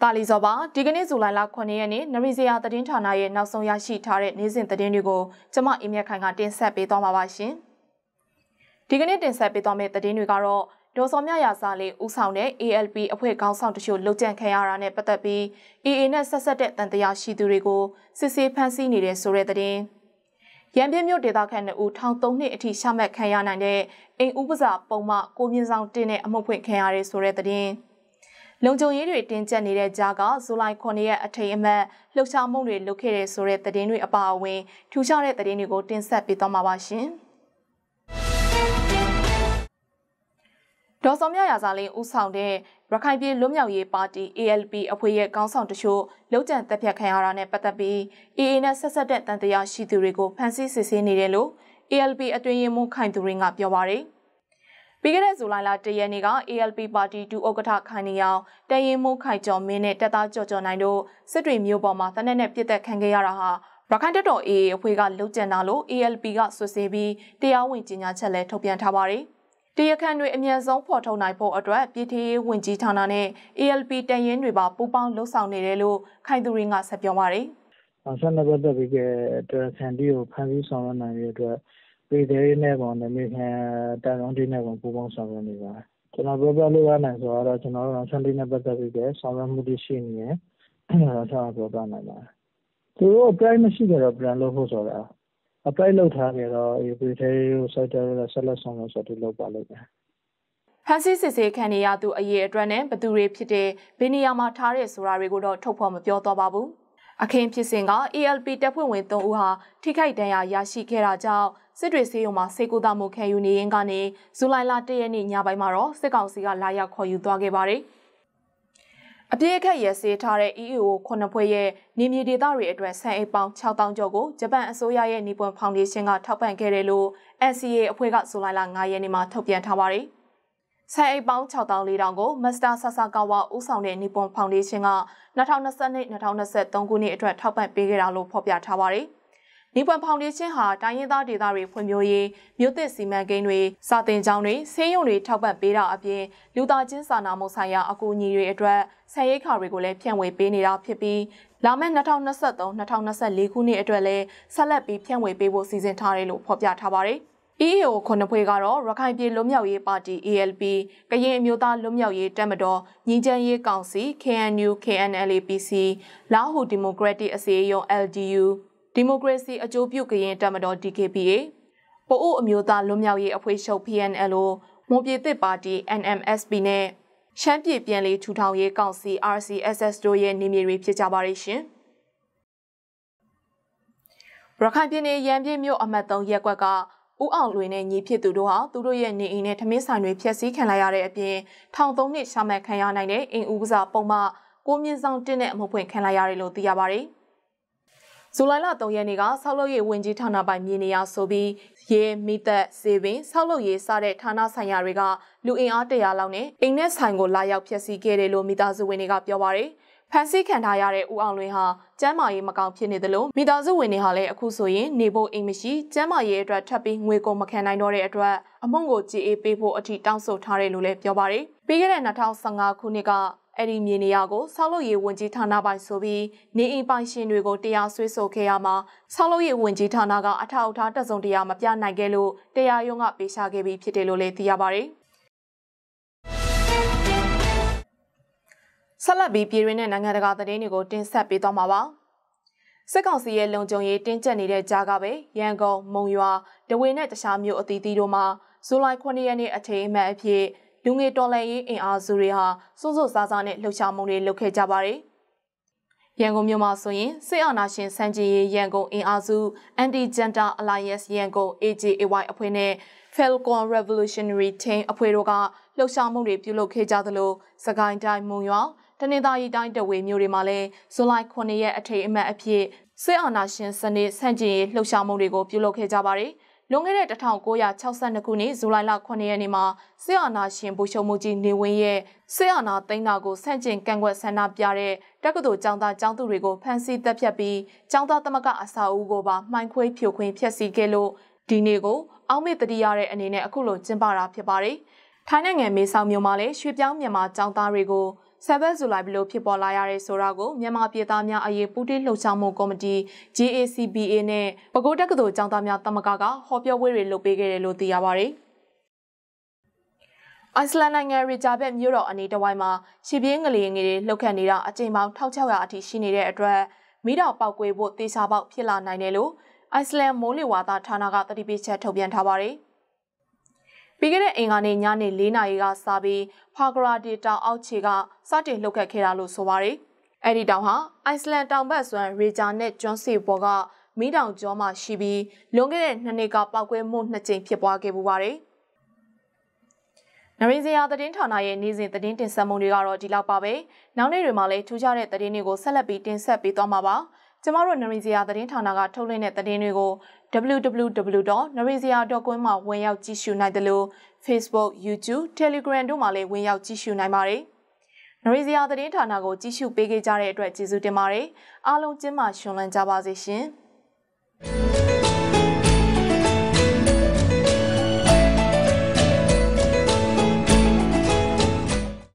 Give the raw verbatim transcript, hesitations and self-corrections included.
တာလီဇော်ပါဒီကနေ့ဇူလိုင်လခုနှစ်ရက်နေ့နရီဇီယာသတင်းဌာနရဲ့နောက်ဆုံးရရှိထားတဲ့နေ့စဉ်သတင်းတွေကိုကျွန်မအီမြတ်ခိုင်ကတင်ဆက်ပေးသွားမှာပါရှင်ဒီကနေ့တင်ဆက်ပေးသွားမယ့်သတင်းတွေကတော့ဒေါ်စောမြရာစာလေးဦးဆောင်တဲ့ A L P အဖွဲ့ခေါင်းဆောင်တချို့လှုပ်ကြံခံရတာနဲ့ပတ်သက်ပြီး A A နဲ့ဆက်ဆက်တဲ့တန်တရားရှိသူတွေကိုစစ်ဆေးဖမ်းဆီးနေတဲ့ဆိုတဲ့သတင်းရန်ပြည့်မြို့ဒေသခံတွေဦးထောင်သုံးနှစ်အထိရှာမှတ်ခံရနိုင်တဲ့အိမ်ဥပစာပုံမှကိုမြင့်ဆောင်တင်တဲ့အမှုဖွင့်ခံရတဲ့ဆိုတဲ့သတင်းလုံခြုံရေးတွေတင်ကျက်နေတဲ့ကြားကဇူလိုင်ခုနှစ်ရက်အထိမ်းအမှတ်လှုပ်ရှားမှုတွေလုပ်ခဲ့တဲ့ဆိုတဲ့သတင်းတွေအပါအဝင်ထူးခြားတဲ့သတင်းတွေကိုတင်ဆက်ပေးသွားမှာပါရှင်။ဒေါ်စောမြရာဇာလင်းဦးဆောင်တဲ့ရခိုင်ပြည်လွတ်မြောက်ရေးပါတီ A L P အဖွဲ့ရဲ့ခေါင်းဆောင်တချို့လုံခြံတပ်ဖြတ်ခံရတာနဲ့ပတ်သက်ပြီး A A နဲ့ဆက်ဆက်တဲ့တန်တရားရှိသူတွေကိုဖမ်းဆီးစစ်ဆေးနေတယ်လို့ A L P အတွင်းရေးမှူးခိုင်သူရင်းကပြောပါရယ်ပြီးခဲ့တဲ့ဇူလိုင်လတရက်နေ့က A L P ပါတီဒုဥက္ကဋ္ဌခိုင်နေအောင်တရင်မိုးခိုင်ကျော်မင်းနဲ့တပ်သားကြော်ကြော်နိုင်တို့စစ်တွေမျိုးပေါ်မှာတနက်နဲ့ပြစ်တက်ခံခဲ့ရတာဟာရခိုင်တပ်တော် A A အဖွဲ့ကလုံခြံတာလို့ A L P ကဆွဆွေးပြီးတရားဝင်ကြေညာချက်လည်းထုတ်ပြန်ထားပါတယ်။တရားခံတွေအမြန်ဆုံးဖော်ထုတ်နိုင်ဖို့အတွက်ပြည်ထရေးဝန်ကြီးဌာနနဲ့ A L P တရင်တွေပါပူးပေါင်းလှုပ်ဆောင်နေတယ်လို့ခိုင်သူရင်းကဆက်ပြောပါတယ်။အဆက်နံပါတ်တက်ပြီးကတရားခံတွေကိုဖမ်းဆီးဆောင်ရွက်နိုင်တဲ့အတွက်ပြည်ထရေးနဲ့ကောင်နဲ့မြေခံတိုင်အောင်ဒီနဲ့ကောင်ပူးပေါင်းဆောင်ရွက်နေပါတယ်။ကျွန်တော်ပြောပြလို့ရနိုင်ဆိုတော့ကျွန်တော်တို့ဆန်တီနဲ့ပတ်သက်ပြီးကဆောင်ရွက်မှုတွေရှိနေတယ်။အဲဒါဆက်ပြောပြနိုင်ပါတယ်။သူတို့ price မရှိကြတော့ plan လုပ်ဖို့ဆိုတာအပလိုက်လောက်ထားကြတော့ပြည်ထရေးကိုစိုက်တယ်လို့ဆက်လက်ဆောင်ရွက်ဆိုတူလုပ်ပါလိမ့်မယ်။ဖန်စီစစ်စေးခံနေရသူအရေးအတွက်နဲ့ဘသူတွေဖြစ်တဲ့ဘယ်နေရာမှာထားတဲ့ဆိုတာတွေကိုတော့ထုတ်ဖော်မပြောတော့ပါဘူး။အခင်းဖြစ်စဉ်က A L P တပ်ဖွဲ့ဝင်သုံးဦးဟာထိခိုက်ဒဏ်ရာရရှိခဲ့တာကြောင့်စစ်တွေစေးရုံမှာစေကူတာမှုခံယူနေရင်ကနေဇူလိုင်လတရက်နေ့ညပိုင်းမှာတော့စစ်ကောင်စီကလာရောက်ခေါ်ယူသွားခဲ့ပါတယ်။အပြည့်အခက်ရစေးထားတဲ့ E A O ခုနှစ်ဖွဲ့ရဲ့နေမြေဒေသတွေအတွက်ဆန်အိတ်ပေါင်း၆သောင်းကျော်ကိုဂျပန်အစိုးရရဲ့နီပွန်ဖောင်ဒေးရှင်းကထောက်ပံ့ခဲ့တယ်လို့ N C A အဖွဲ့ကဇူလိုင်လ၅ရက်နေ့မှာထုတ်ပြန်ထားပါတယ်။ဆန်အိတ်ပေါင်း၆သောင်း၄ထောင်ကိုမစ္စတာဆာဆာကာဝါဦးဆောင်တဲ့နီပွန်ဖောင်ဒေးရှင်းက၂၀၂၂-၂၀၂၃ခုနှစ်အတွက်ထောက်ပံ့ပေးခဲ့တာလို့ဖော်ပြထားပါတယ်။နီပွန်ဖောင်ဒေးရှင်းဟာတိုင်းရင်းသားဒေသတွေဖွံ့ဖြိုးရေးမြို့သစ်စီမံကိန်းတွေစာသင်ကျောင်းတွေဆေးရုံတွေထောက်ပံ့ပေးတာအပြင်လူသားချင်းစာနာမှုဆိုင်ရာအကူအညီတွေအတွက်ဆန်ရိက္ခာတွေကိုလည်းဖြန့်ဝေပေးနေတာဖြစ်ပြီးလာမယ့်၂၀၂၃-၂၀၂၄ခုနှစ်အတွက်လည်းဆက်လက်ပြီးဖြန့်ဝေပေးဖို့စီစဉ်ထားတယ်လို့ဖော်ပြထားပါတယ်။ E A O ခုနှစ်ဖွဲ့ကတော့ရခိုင်ပြည်လွတ်မြောက်ရေးပါတီ A L P ကရင်အမျိုးသားလွတ်မြောက်ရေးတပ်မတော်ညီချမ်းရေးကောင်စီ K N U K N L A P C လာဟူဒီမိုကရက်တစ်အစည်းအရုံး L D U ဒီမိုကရေစီအကျိုးပြုကရင်တပ်မတော် D K P A ပအိုးအမျိုးသားလွတ်မြောက်ရေးအဖွဲ့ချုပ် P N L O မွန်ပြည်သစ်ပါတီ N M S P နဲ့ရှမ်းပြည်ပြည်လေးထူထောင်ရေးကောင်စီ R C S S တို့ရဲ့နေမြေတွေဖြစ်ကြပါရရှင်။ရခိုင်ပြည်နယ်ရန်ပြည့်မြို့အမှတ်သုံးရပ်ကွက်ကဦးအောင်လွင်နဲ့ညီဖြစ်သူတို့ဟာသူတို့ရဲ့နေအိမ်နဲ့ထမင်းဆိုင်တွေဖျက်ဆီးခံလိုက်ရတဲ့အပြင်ထောင်သုံးနှစ်ရှာမှတ်ခံရနိုင်တဲ့အိမ်ဥပစာပုံမှကိုမြင့်ဆောင်တင်တဲ့အမှုဖွင့်ခံလိုက်ရတယ်လို့သိရပါတယ်။ဇူလိုင်လသုံးရက်နေ့ကဆောက်လုပ်ရေးဝန်ကြီးဌာနပိုင်မြေနေရာဆိုပြီးရေမိသက်စေပင်ဆောက်လုပ်ရေးစတဲ့ဌာနဆိုင်ရာတွေကလူအင်အားတရာလောက်နဲ့အိမ်နဲ့ဆိုင်ကိုလာရောက်ဖျက်ဆီးခဲ့တယ်လို့မိသားစုဝင်တွေကပြောပါတယ်။ဖန်ဆီးခံထားရတဲ့ဦးအောင်လွင်ဟာကျန်းမာရေးမကောင်းဖြစ်နေသလိုမိသားစုဝင်တွေဟာလည်းအခုဆိုရင်နေဖို့အိမ်မရှိကျန်းမာရေးအတွက်ထပ်ပြီးငွေကုန်မခံနိုင်တော့တဲ့အတွက်အမုံကိုကြေအေးပေးဖို့အထိတောင်းဆိုထားတယ်လို့လည်းပြောပါတယ်။ပြီးခဲ့တဲ့၂၀၁၅ခုနှစ်ကအဲ့ဒီမြေနေရာကိုဆောက်လုပ်ရေးဝန်ကြီးဌာနပိုင်ဆိုပြီးနေအိမ်ပိုင်ရှင်တွေကိုတရားစွဲဆိုခဲ့ရမှာဆောက်လုပ်ရေးဝန်ကြီးဌာနကအထောက်အထားတစုံတရာမပြနိုင်ခဲ့လို့တရားရုံးကပေးရှားခဲ့ပြီးဖြစ်တယ်လို့လည်းသိရပါတယ်။ဆက်လက်ပြီးပြည်တွင်းနဲ့နိုင်ငံတကာသတင်းတွေကိုတင်ဆက်ပေးသွားမှာပါ။စစ်ကောင်စီရဲ့လုံခြုံရေးတင်းကျပ်နေတဲ့ကြားကပဲရန်ကုန်မုံရွာဒဝေနဲ့တခြားမြို့အသီးသီးတို့မှာဇူလိုင်ခုနှစ်ရက်နေ့အထိမ်းအမှတ်အဖြစ်လူငယ်တော်လှန်ရေးအင်အားစုတွေဟာစွန့်စွတ်စားစားနဲ့လှုပ်ရှားမှုတွေလုပ်ခဲ့ကြပါတယ်။ရန်ကုန်မြို့မှာဆိုရင်စစ်အာဏာရှင်စံကျင်ရေးရန်ကုန်အင်အားစု Anti-Junta Alliance ရန်ကုန် A J A Y အဖွဲ့နဲ့ Falcon Revolutionary Team အဖွဲ့တို့ကလှုပ်ရှားမှုတွေပြုလုပ်ခဲ့ကြသလိုစကိုင်းတိုင်းမုံရွာတနင်္သာရီတိုင်းတဝေမြို့တွေမှာလည်းဇူလိုင်ခုနှစ်ရက်အထိမ်းအမှတ်အဖြစ်စစ်အာဏာရှင်စနစ်စံကျင်ရေးလှုပ်ရှားမှုတွေကိုပြုလုပ်ခဲ့ကြပါတယ်။လွန်ခဲ့တဲ့၁၉၆၂ခုနှစ်ဇူလိုင်လခုနှစ်ရက်နေ့မှာစစ်အာဏာရှင်ဗိုလ်ချုပ်မှုကြီးနေဝင်းရဲ့စစ်အာဏာသိမ်းတာကိုဆန့်ကျင်ကန့်ကွက်ဆန္ဒပြတဲ့တက္ကသိုလ်ကျောင်းသားကျောင်းသူတွေကိုဖမ်းဆီးတပ်ဖြတ်ပြီးကျောင်းသားသမဂ္ဂအဆောက်အဦကိုပါမှိုင်းခွဲဖြိုခွင်းဖျက်ဆီးခဲ့လို့ဒီနေ့ကိုအောက်မေ့တတိရတဲ့အနေနဲ့အခုလိုကျင်းပတာဖြစ်ပါတယ်။ထိုင်းနိုင်ငံမေဆောက်မြို့မှာလည်းရွှေပြောင်းမြန်မာကျောင်းသားတွေကိုဆဘတ်ဇူလိုင်ဘလို့ဖြစ်ပေါ်လာရတဲ့ဆိုတာကိုမြန်မာပြည်သားများအရေးပူးတွဲလှုပ်ရှားမှုကော်မတီ J A C B A နဲ့ပဲခူးတက္ကသိုလ်ကျောင်းသားများသမဂ္ဂကဟောပြောပွဲတွေလုပ်ပေးခဲ့တယ်လို့သိရပါတယ်။အိုက်စလန်နိုင်ငံရီဂျာဘက်မြို့တော်အနီးတစ်ဝိုက်မှာရှီပြင်းငလျင်ငယ်တွေလှုပ်ခတ်နေတာအကြိမ်ပေါင်းတစ်ထောင်ခြောက်ရာအထိရှိနေတဲ့အတွက်မိတော်ပောက်ကွေးဖို့တေချာပေါက်ဖြစ်လာနိုင်တယ်လို့အိုက်စလန်မိုးလေဝသဌာနကသတိပေးချက်ထုတ်ပြန်ထားပါတယ်။ပြီးခဲ့တဲ့အင်္ဂါနေ့ညနေလေးနာရီကစပြီးဖာဂရာဒီတောင်အောက်ခြေကစတင်လှုပ်ခတ်ခဲ့တာလို့ဆိုပါတယ်။အဲ့ဒီတောင်ဟာအိုက်စလန်တောင်ဘက်စွမ်းရီဂျာနဲ့ကျွန်းစီပေါ်ကမီးတောင်ကျောမှာရှိပြီးလွန်ခဲ့တဲ့နှစ်နှစ်ကပောက်ကွဲမှုနှစ်ကြိမ်ဖြစ်ပွားခဲ့ပူပါတယ်။နရီဇီယာသတင်းဌာနရဲ့နေ့စဉ်သတင်းတင်ဆက်မှုတွေကတော့ဒီလောက်ပါပဲ။နောက်နေ့တွေမှာလည်းထူးခြားတဲ့သတင်းတွေကိုဆက်လက်ပြီးတင်ဆက်ပေးသွားမှာပါ။ကျမတို့နရီဇီယာသတင်းဌာနကထုတ်လွှင့်တဲ့သတင်းတွေကို w w w dot narizia dot com မှာဝင်ရောက်ကြည့်ရှုနိုင်တယ်လို့ Facebook, YouTube, Telegram တို့မှာလည်းဝင်ရောက်ကြည့်ရှုနိုင်ပါတယ်။နရီဇီယာသတင်းဌာနကိုကြည့်ရှုပေးခဲ့ကြတဲ့အတွက်ကျေးဇူးတင်ပါတယ်။အားလုံးကျင်းပရှင်လန်းကြပါစေရှင်။